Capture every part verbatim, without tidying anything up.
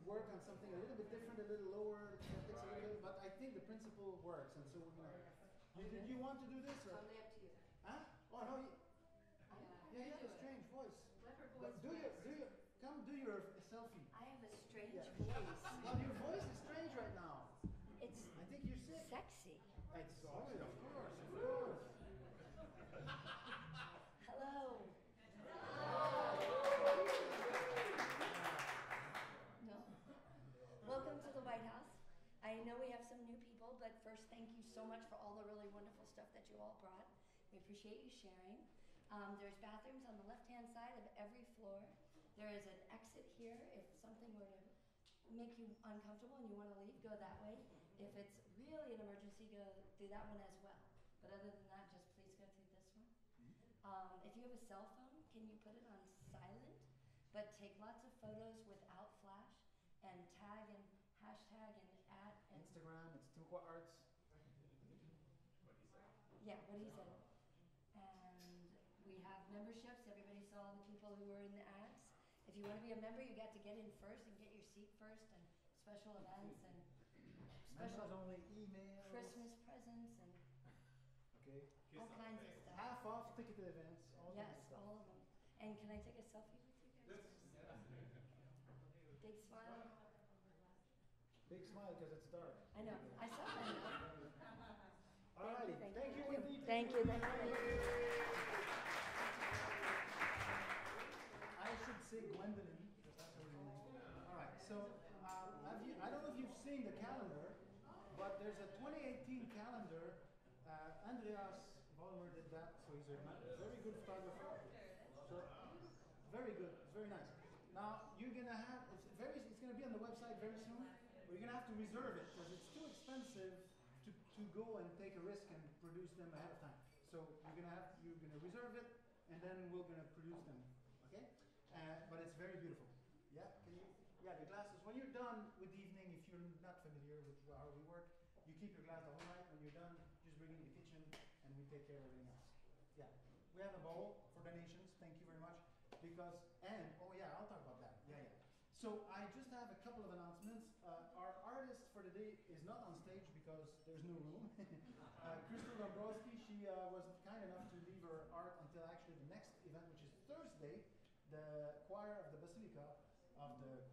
work on something a little bit different, a little lower, takes a little, but I think the principle works, and so we're gonna. You, did you want to do this? Or? Totally up to you. Huh? Oh no. You, Yeah, yeah, you have a strange voice. Clever But voice. do your, do your, come do your selfie. I have a strange Yeah. voice. Well, your voice is strange right now. It's I think you're sick. sexy. It's oh, of course, of course. Hello. No. Welcome to the White House. I know we have some new people, but first, thank you so much for all the really wonderful stuff that you all brought. We appreciate you sharing. Um, there's bathrooms on the left-hand side of every floor. There is an exit here if something were to make you uncomfortable and you want to leave, go that way. If it's really an emergency, go through that one as well. But other than that, just please go through this one. Um, if you have a cell phone, can you put it on silent? But take lots of photos without flash and tag and hashtag and at and Instagram, it's Timucua Arts. yeah, what he said. And we have memberships. Everybody saw the people who were in the ads. If you want to be a member, you got to get in first and get your seat first, and special events and Members special only emails. Christmas presents and Okay. all kinds of stuff. Half off ticketed events. All that Yes, stuff. all of them. And can I take a selfie with you guys? Big smile. Big smile because it's dark. I know. I saw that. Alrighty. Thank Thank you. you, Wendy. Thank you. Thank you. I should say Gwendolyn because that's her real name. All right. So um, have you, I don't know if you've seen the calendar, but there's a twenty eighteen calendar. Uh, Andreas Ballmer did that, so he's a very good photographer. So very good. It's very nice. Now you're gonna have it's very. It's gonna be on the website very soon. But you're gonna have to reserve it because it's too expensive to, to go and take a risk and produce them ahead of time. So you're gonna have you're gonna reserve it, and then we're gonna produce them. Okay? Uh, but it's very beautiful. Yeah. Can you? Yeah. The glasses. When you're done with the evening, if you're not familiar with how we work, you keep your glass the whole night. When you're done, just bring it in the kitchen, and we take care of everything else. Yeah. We have a bowl for donations. Thank you very much. Because and oh yeah, I'll talk about that. Yeah, yeah. So I just have a couple of announcements. Uh, our artist for the day is not on stage because there's no room. uh, Crystal Dombrowski, she uh, was kind enough to leave her art until actually the next event, which is Thursday, the choir of the Basilica of the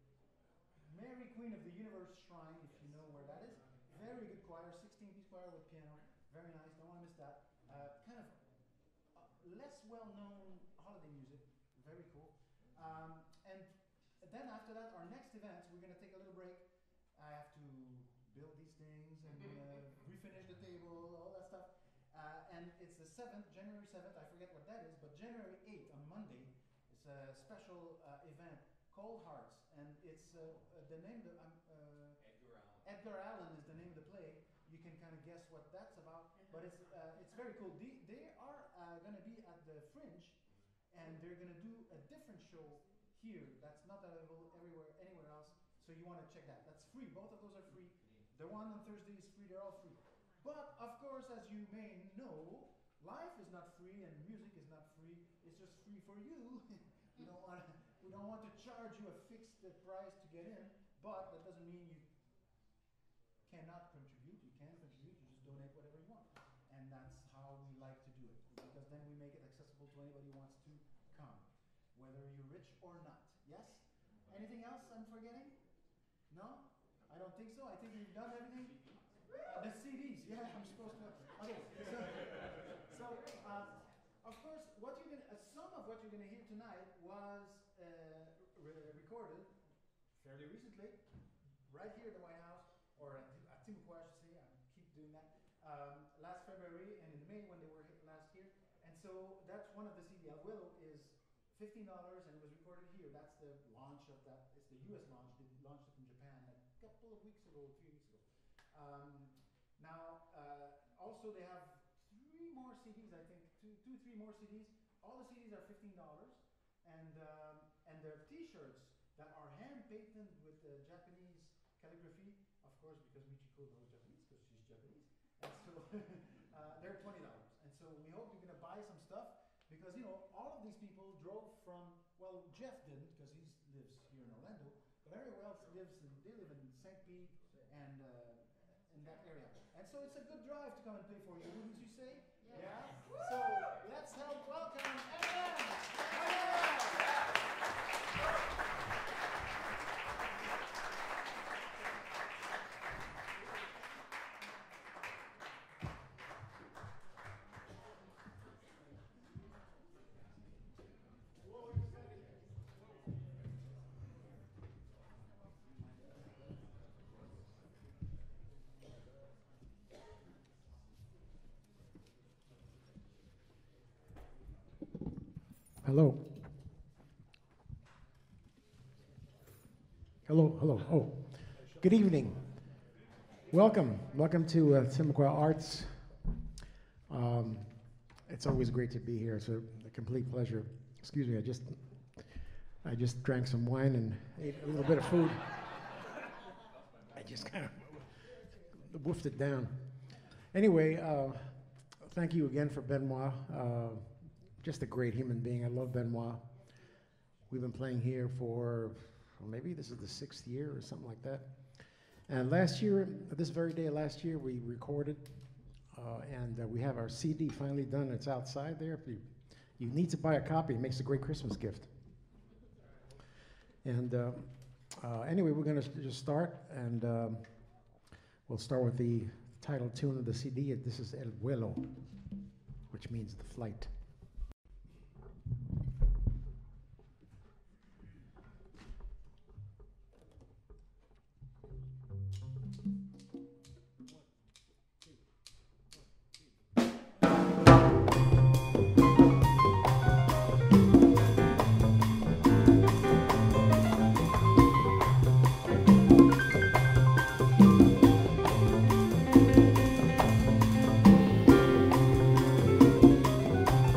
Mary Queen of the Universe Shrine, if you know where that is. Very good choir, sixteen piece choir with piano. Very nice, don't want to miss that. Uh, kind of uh, less well-known holiday music. Very cool. Um, and then after that, our next event, we're going to take a little break. I have to build these things and uh, refinish the table, all that stuff. Uh, and it's the seventh, January seventh, I forget what that is, but January eighth on Monday, it's a special uh, event, Cold Hearts. And it's uh, uh, the name, the, um, uh, Edgar Allan. Edgar Allan is the name of the play. You can kind of guess what that's about, but it's, uh, it's very cool. They, they are uh, going to be at the Fringe, and they're going to do a different show here that's not available everywhere, anywhere else. So you want to check that. That's free. Both of those are free. The one on Thursday is free. They're all free. But of course, as you may know, life is not free and music is not free. It's just free for you. we don't want to, we don't want to charge you a fixed price to get in. But that doesn't mean you cannot contribute. You can contribute. You just donate whatever you want. And that's how we like to do it, because then we make it accessible to anybody who wants to come, whether you're rich or not. Yes? Anything else I'm forgetting? No? I don't think so. I think we've done everything. Uh, the C Ds, yeah, I'm supposed to. Okay, so, so uh, of course, what you're gonna, uh, some of what you're going to hear tonight was uh, re recorded fairly recently, right here at the White House, or at, at Timucua, I should say. I keep doing that. Um, last February and in May when they were here last year. And so that's one of the C D. El Willow is fifteen dollars and it was recorded here. That's the launch of that. It's the U S launch. They launched it in Japan a couple of weeks ago, three weeks ago. Um, now, uh, also they have three more C Ds, I think, two, two, three more C Ds. All the C Ds are fifteen dollars. And, um, and they're t-shirts that are hand painted with uh, Japanese calligraphy, of course, because Michiko knows Japanese, because she's Japanese. And so uh, they're twenty dollars. And so we hope you're going to buy some stuff, because, you know, all of these people drove from, well, Jeff didn't, because he lives here in Orlando, but everyone else lives in, they live in Saint Pete and uh, in that area. And so it's a good drive to come and play for you, wouldn't you say? Yeah. yeah? So let's help welcome everyone. Hello. Hello, hello. Oh, good evening. Welcome. Welcome to uh, Timucua Arts. Um, it's always great to be here. It's a, a complete pleasure. Excuse me, I just I just drank some wine and ate a little bit of food. I just kind of woofed it down. Anyway, uh, thank you again for Benoit. Uh, Just a great human being. I love Benoit. We've been playing here for, well, maybe this is the sixth year or something like that. And last year, this very day last year, we recorded, uh, and uh, we have our C D finally done. It's outside there. If you, you need to buy a copy. It makes a great Christmas gift. And uh, uh, anyway, we're going to just start, and um, we'll start with the title tune of the C D. This is El Vuelo, which means the flight. Thank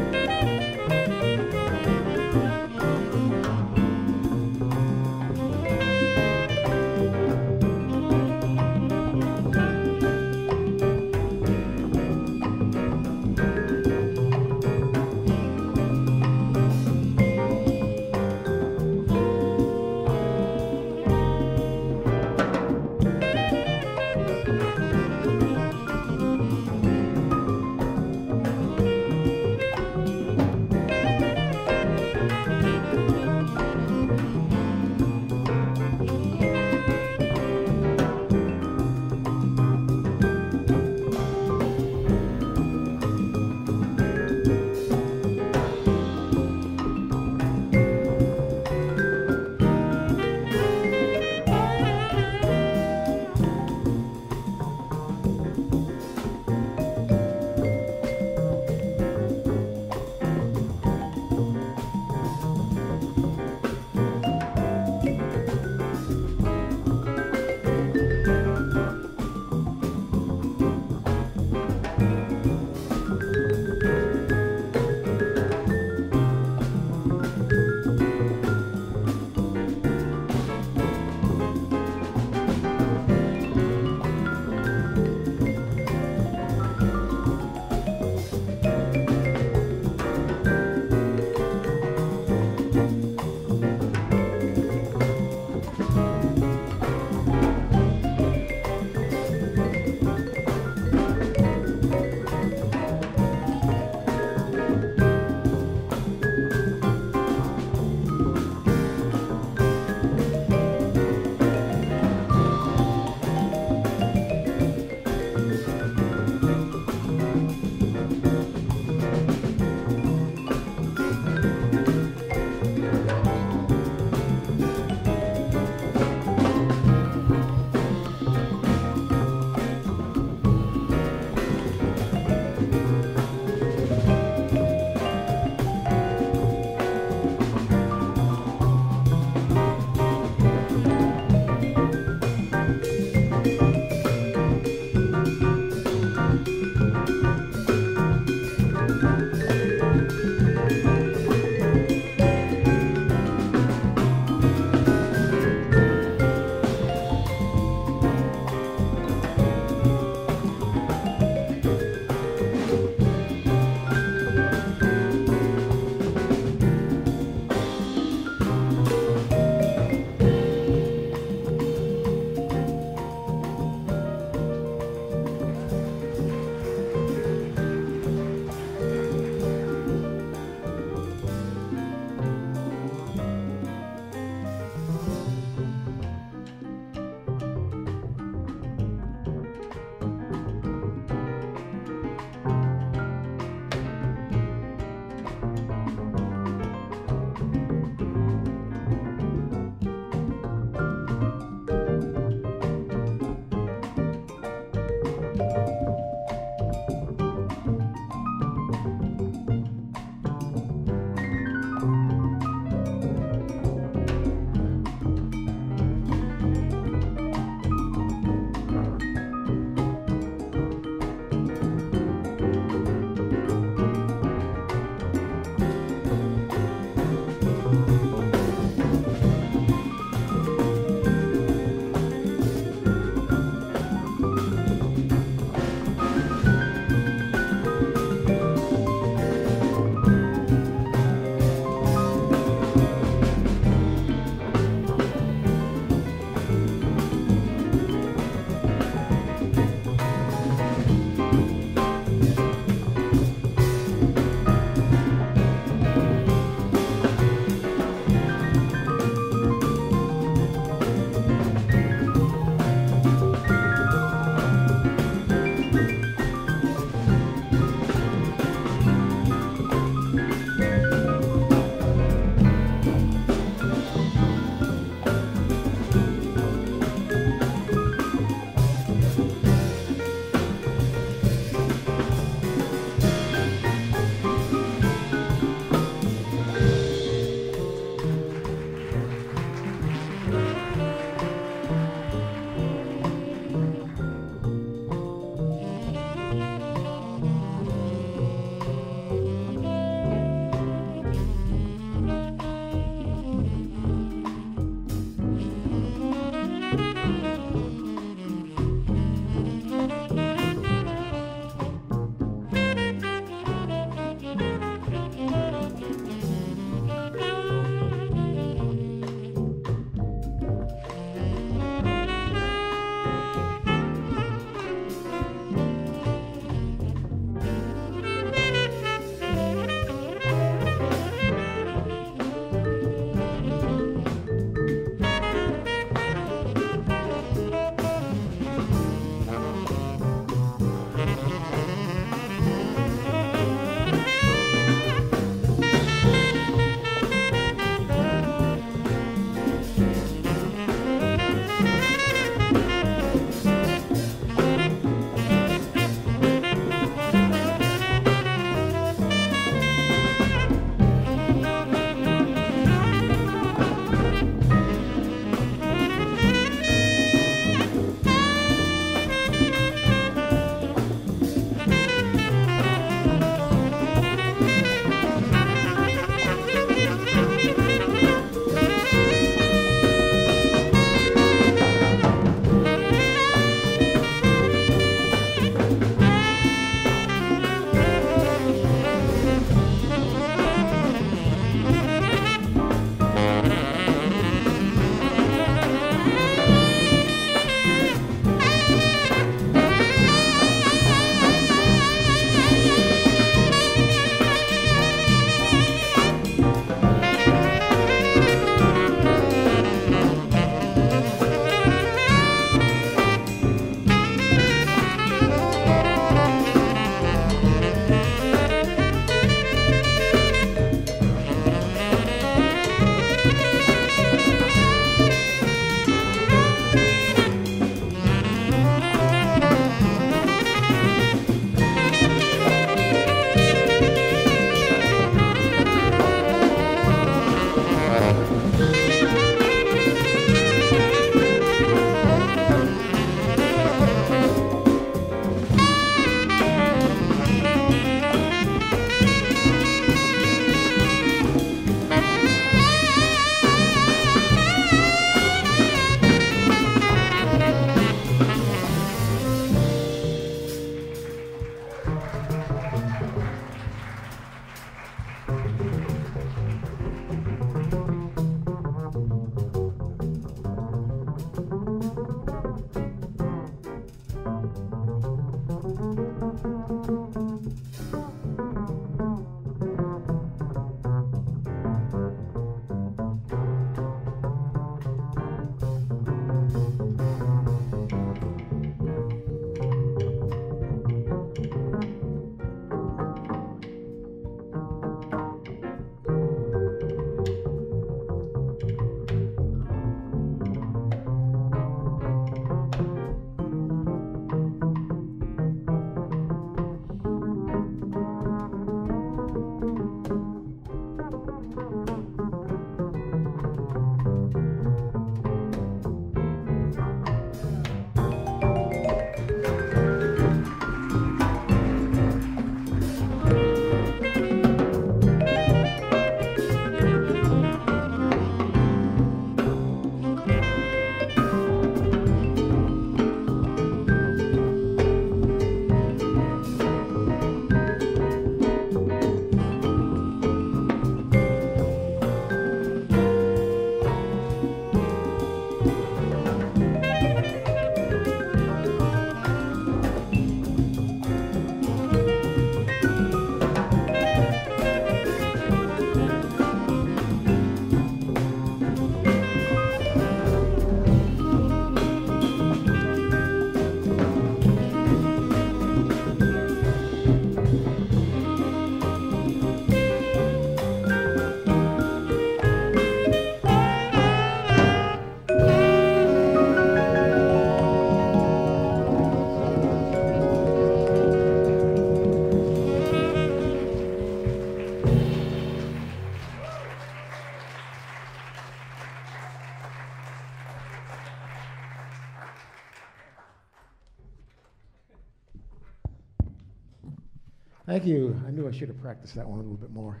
Thank you. I knew I should have practiced that one a little bit more.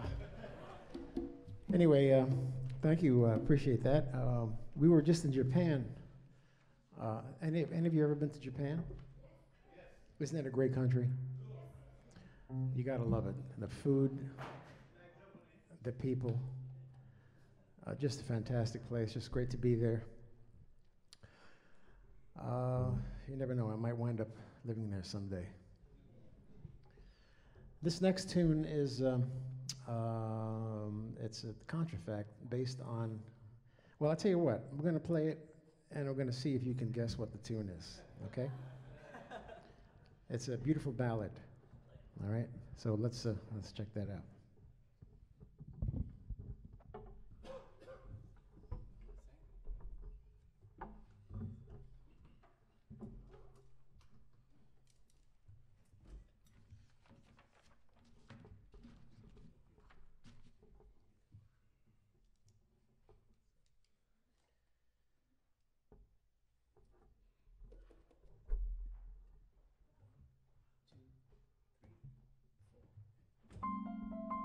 Anyway, um, thank you. Uh, appreciate that. Um, we were just in Japan. Uh, any, any of you ever been to Japan? Yes. Isn't that a great country? You gotta love it. The food, the people. Uh, just a fantastic place. Just great to be there. Uh, you never know. I might wind up living there someday. This next tune is, um, um, it's a contrafact based on, well, I'll tell you what, I'm going to play it, and we're going to see if you can guess what the tune is, okay? It's a beautiful ballad, all right? So let's, uh, let's check that out. Thank you.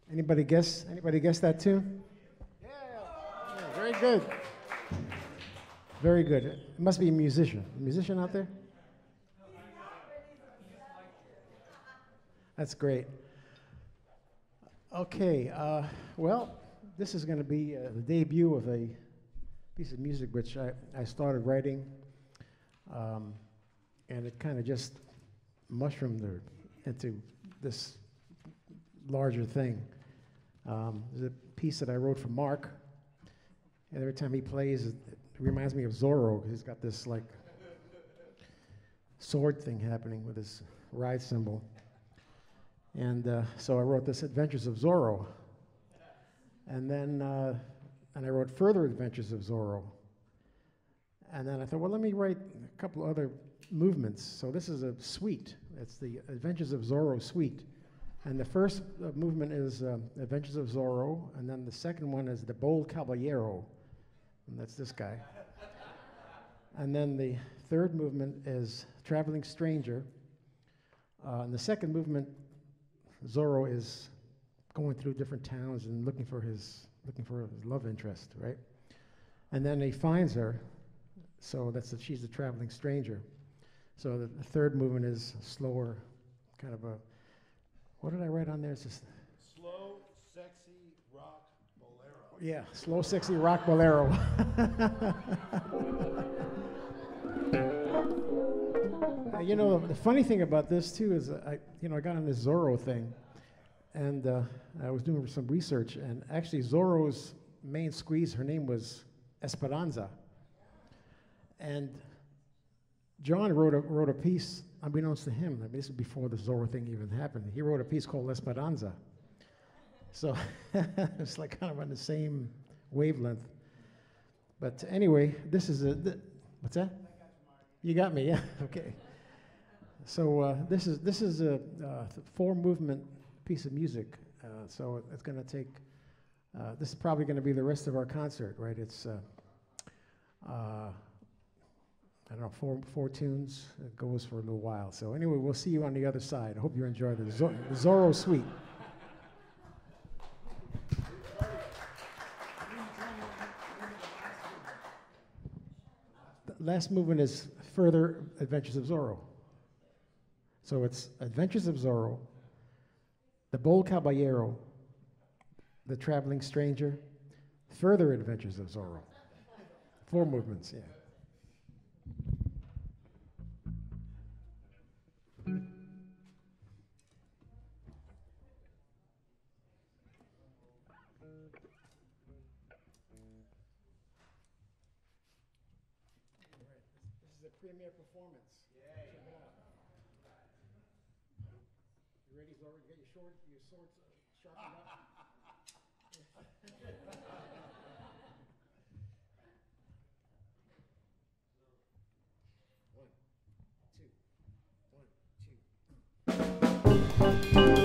Anybody guess? Anybody guess that tune? Yeah, yeah, very good. Very good. It must be a musician. A musician out there? That's great. Okay, uh, well, this is going to be uh, the debut of a piece of music which I, I started writing, um, and it kind of just mushroomed or into this larger thing. Um, there's a piece that I wrote for Mark, and every time he plays, it, it reminds me of Zorro, because he's got this like sword thing happening with his ride cymbal. And uh, so I wrote this Adventures of Zorro. And then uh, and I wrote Further Adventures of Zorro. And then I thought, well, let me write a couple other movements. So this is a suite. It's the Adventures of Zorro suite. And the first uh, movement is uh, Adventures of Zorro, and then the second one is the Bold Caballero, and that's this guy. And then the third movement is Traveling Stranger. Uh, and the second movement, Zorro is going through different towns and looking for his looking for his love interest, right? And then he finds her, so that's the, she's the traveling stranger. So the, the third movement is slower, kind of a, what did I write on there? It's just slow, sexy rock bolero. Yeah, slow, sexy rock bolero. uh, you know, the funny thing about this too is, uh, I, you know, I got on this Zorro thing, and uh, I was doing some research, and actually Zorro's main squeeze, her name was Esperanza, and John wrote a wrote a piece, unbeknownst to him. I mean, this was before the Zorro thing even happened. He wrote a piece called Esperanza. So it's like kind of on the same wavelength. But anyway, this is a, th what's that? You got me, yeah, okay. So uh, this is this is a uh, four movement piece of music. Uh, so it's going to take, uh, this is probably going to be the rest of our concert, right? It's, uh, uh, I don't know, four, four tunes. It goes for a little while. So anyway, we'll see you on the other side. I hope you enjoy the, Zor the Zorro Suite. The last movement is Further Adventures of Zorro. So it's Adventures of Zorro, The Bold Caballero, The Traveling Stranger, Further Adventures of Zorro. Four movements, yeah. Premiere performance. Yeah. Check it out. You ready, Zorro? You got your sword, your swords uh, sharpened up. One, two, one, two.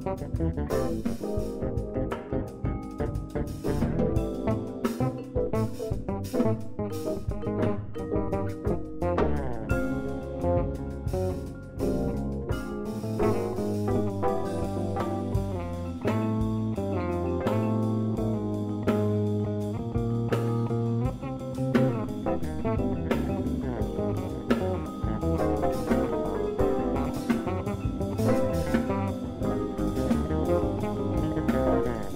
Thank you.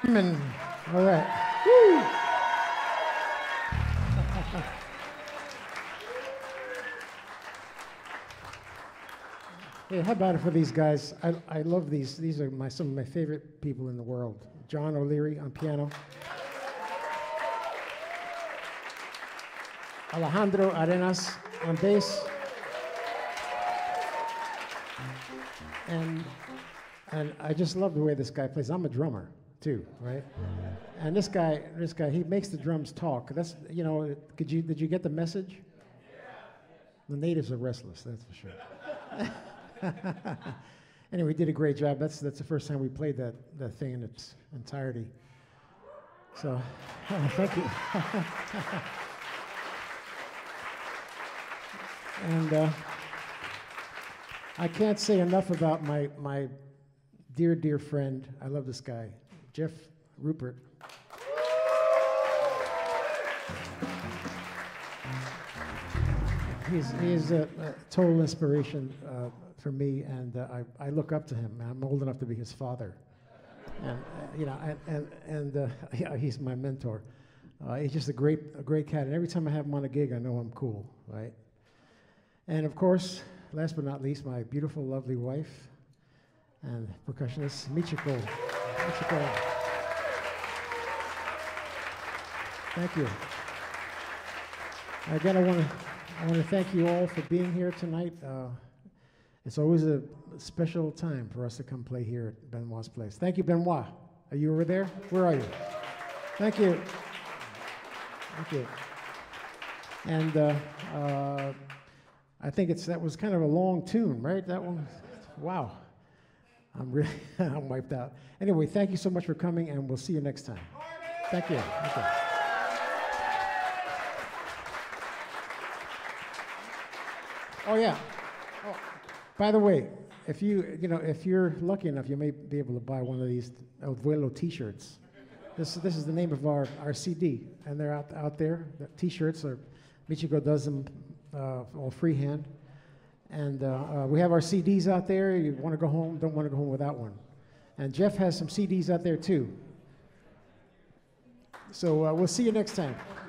And, all right. Woo. Hey, how about it for these guys? I, I love these. These are my, some of my favorite people in the world. John O'Leary on piano. Alejandro Arenas on bass. And, and I just love the way this guy plays. I'm a drummer, too, right? And this guy, this guy, he makes the drums talk. That's, you know, could you, did you get the message? The natives are restless, that's for sure. Anyway, we did a great job. That's, that's the first time we played that, that thing in its entirety. So, thank you. And uh, I can't say enough about my, my dear, dear friend. I love this guy, Jeff Rupert. He's, he's a, a total inspiration uh, for me, and uh, I, I look up to him. I'm old enough to be his father. And, uh, you know, and, and, and uh, yeah, he's my mentor. Uh, he's just a great, a great cat, and every time I have him on a gig, I know I'm cool, right? And of course, last but not least, my beautiful, lovely wife and percussionist, Michiko. Michiko. Thank you. Again, I want to I want to thank you all for being here tonight. Uh, it's always a special time for us to come play here at Benoit's place. Thank you, Benoit. Are you over there? Where are you? Thank you. Thank you. And uh, uh, I think it's that was kind of a long tune, right? That one. Wow. I'm really I'm wiped out. Anyway, thank you so much for coming, and we'll see you next time. Thank you. Okay. Oh yeah. Oh, by the way, if you you know if you're lucky enough, you may be able to buy one of these El Vuelo T-shirts. This this is the name of our, our C D, and they're out out there. The T-shirts are Michiko does them uh, all freehand, and uh, uh, we have our C Ds out there. You want to go home? Don't want to go home without one. And Jeff has some C Ds out there too. So uh, we'll see you next time.